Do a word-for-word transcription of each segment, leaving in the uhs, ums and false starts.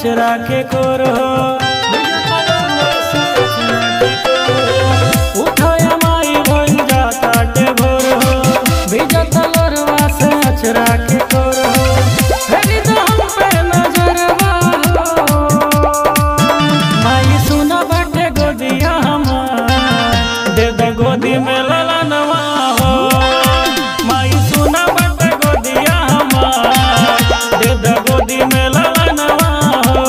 अचरा के कोरो उठाया माई भइल जाता टे भोर हो भिजत लोरवा से अचरा के कोरो फेरी तो हम पे नजरवा हो माई सुना बाटे गोदिया हमार दे दे गोदी में ललनवा हो माई सुना बाटे गोदिया हमार दे दे गोदी में ललनवा हो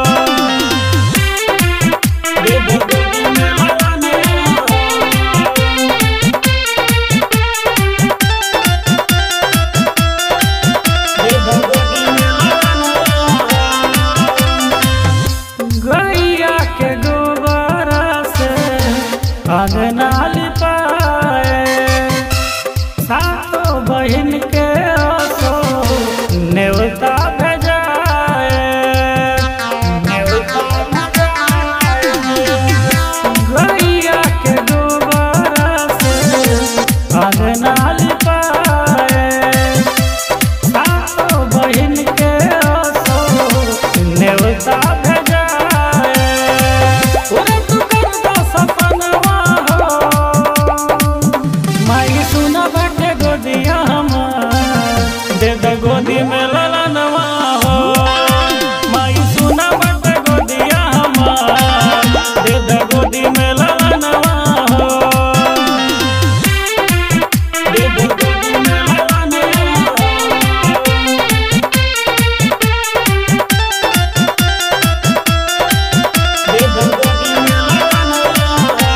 दे दे गोदी में ललनवा दे दे गोदी में ललनवा गैया के गोबरा से अंगना लिपाए सातों बहन के आसो नेवता भेजाए नेवता भेजाए गैया के गोबरा से अंगना लिपाए सातों बहन के आसो नेवता भेजाए उरे तू करता सपनवा माई सुना बाटे गोदिया हमार दे दे गोदी में ललनवा हो माई सुना बाटे गोदिया हमार दे दे गोदी में ललनवा हो दे दे गोदी में ललनवा दे दे गोदी में ललनवा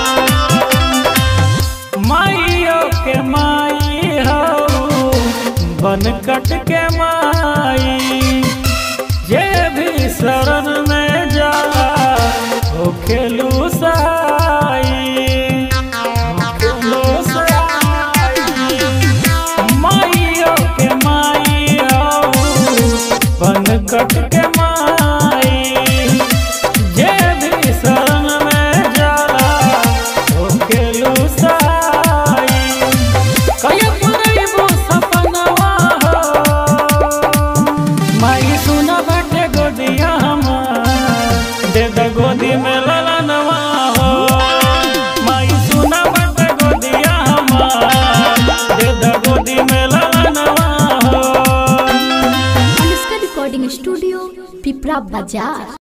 माइयो के माई हो बन कट के माई जे भी शरण में जाला हो खेलू साई हो खेलू साई माइयो के माई हो बन कट के माई जे भी शरण में जाला हो खेलू साई कहियो पुरैबो सपनवा हो माई सुना बाटे गोदिया हमार दे दे गोदी में ललनवा हो माई सुना बाटे गोदिया हमार दे दे गोदी में ललनवा हो। अनुष्का रिकॉर्डिंग स्टूडियो पिपरा बाजार।